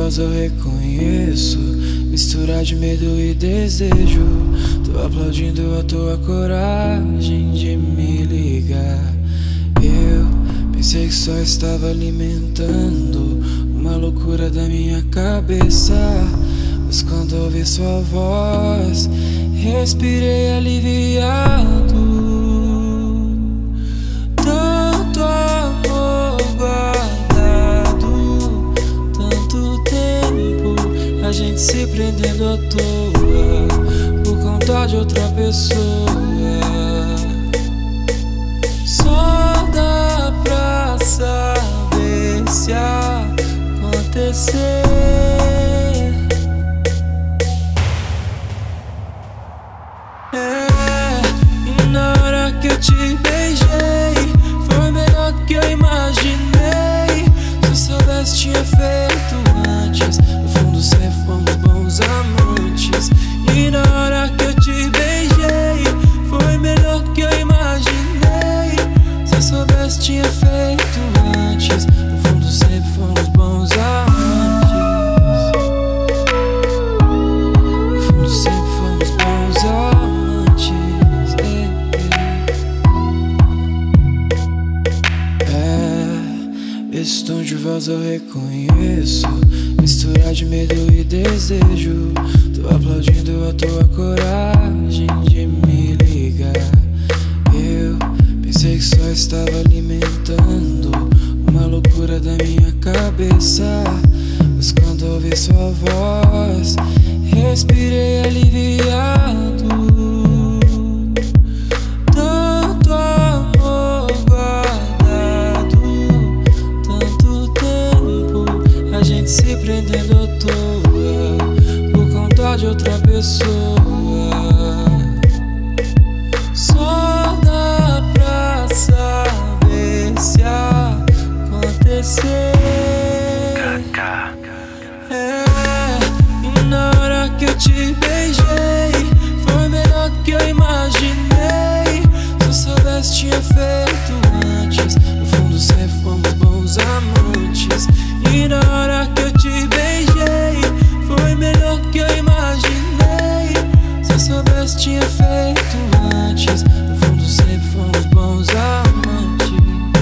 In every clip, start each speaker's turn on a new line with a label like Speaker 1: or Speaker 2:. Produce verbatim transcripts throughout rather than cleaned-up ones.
Speaker 1: voz eu reconheço, mistura de medo e desejo. Tô aplaudindo a tua coragem de me ligar. Eu pensei que só estava alimentando uma loucura da minha cabeça, mas quando ouvi sua voz, respirei aliviado. Tanto amor guardado, tanto tempo a gente se prendendo à toa por conta de outra pessoa. Só dá pra saber se acontecer. É, e na hora que eu te beijei, foi melhor do que eu imaginei. Se eu soubesse tinha feito antes, no fundo sempre fomos bons amantes. E na hora que eu te beijei, foi melhor do que eu imaginei. Se eu soubesse tinha feito antes, no fundo sempre fomos bons amantes. No fundo sempre fomos bons amantes. É, é, esse tom de voz eu reconheço, mistura de medo e desejo. Tô aplaudindo a tua coragem de me ligar. Eu pensei que só estava alimentando uma loucura da minha cabeça, mas quando ouvi sua voz, respirei aliviado. Tanto amor guardado, tanto tempo a gente se prendendo à toa por conta de outra pessoa. Só dá pra saber se acontecer. É, e na hora que eu te beijei, foi melhor do que eu imaginei. Se eu soubesse tinha feito antes, no fundo sempre fomos bons amantes. E na hora que eu te beijei, foi melhor do que eu imaginei. Se eu soubesse tinha feito antes, no fundo sempre fomos bons amantes.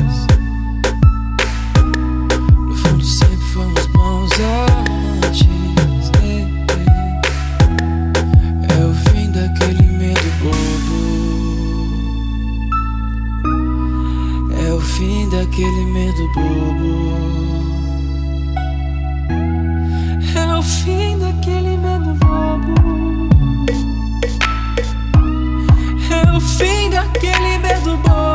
Speaker 1: No fundo sempre fomos bons amantes. É, é. É o fim daquele medo bobo, é o fim daquele medo bobo, é o fim daquele medo bobo, é o fim daquele medo bobo.